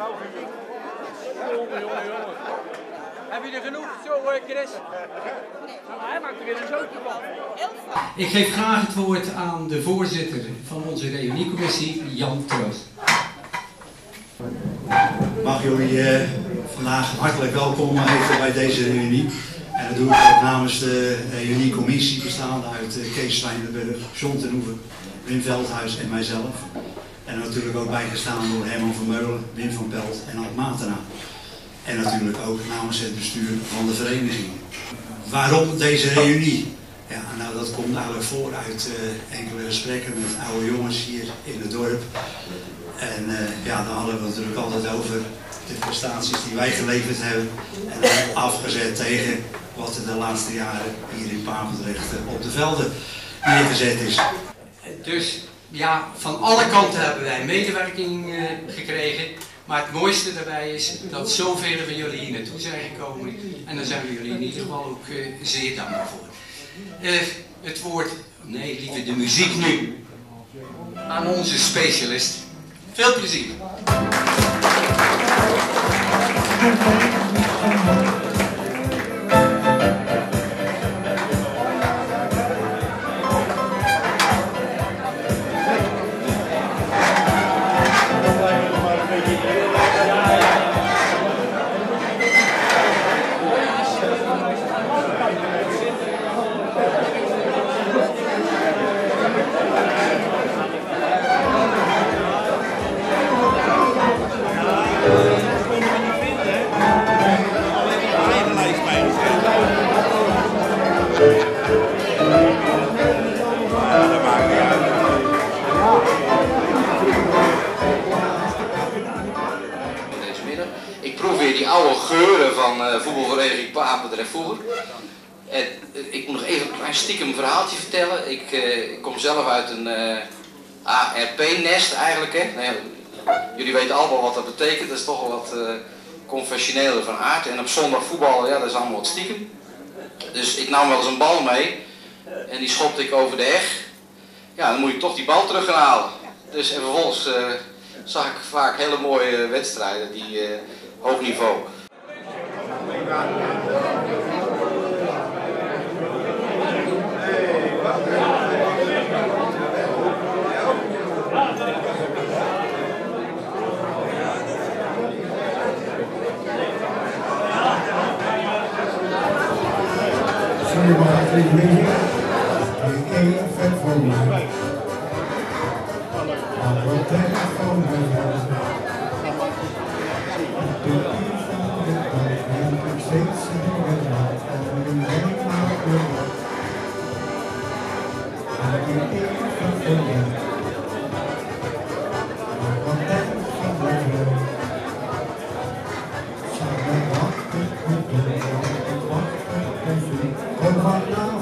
Jongen. Heb je er genoeg zo, Chris? Hij maakt er weer een zootje van. Ik geef graag het woord aan de voorzitter van onze reuniecommissie, Jan Troost. Mag jullie vandaag hartelijk welkom heten bij deze reunie. En dat doe ik ook namens de reuniecommissie bestaande uit Kees Zwijnenburg, John ten Hoeven, Wim Veldhuis en mijzelf. En natuurlijk ook bijgestaan door Herman van Meulen, Wim van Pelt en Ad Matena. En natuurlijk ook namens het bestuur van de vereniging. Waarom deze reunie? Ja, nou dat komt eigenlijk voort uit enkele gesprekken met oude jongens hier in het dorp. En ja, dan hadden we het natuurlijk altijd over de prestaties die wij geleverd hebben. En dan afgezet tegen wat er de laatste jaren hier in Papendrecht op de velden neergezet is. Dus ja, van alle kanten hebben wij medewerking gekregen. Maar het mooiste daarbij is dat zoveel van jullie hier naartoe zijn gekomen. En daar zijn we jullie in ieder geval ook zeer dankbaar voor. Het woord, nee liever de muziek nu, aan onze specialist. Veel plezier! Ik proef weer die oude geuren van voetbalvereniging Papendrecht vroeger. En ik moet nog even een klein stiekem verhaaltje vertellen. Ik kom zelf uit een ARP-nest eigenlijk. Hè. Nou ja, jullie weten allemaal wat dat betekent. Dat is toch wel wat confessioneler van aard. En op zondag voetballen, ja, dat is allemaal wat stiekem. Dus ik nam wel eens een bal mee. En die schopte ik over de heg. Ja, dan moet ik toch die bal terug gaan halen. Dus en vervolgens zag ik vaak hele mooie wedstrijden die hoog niveau. Kom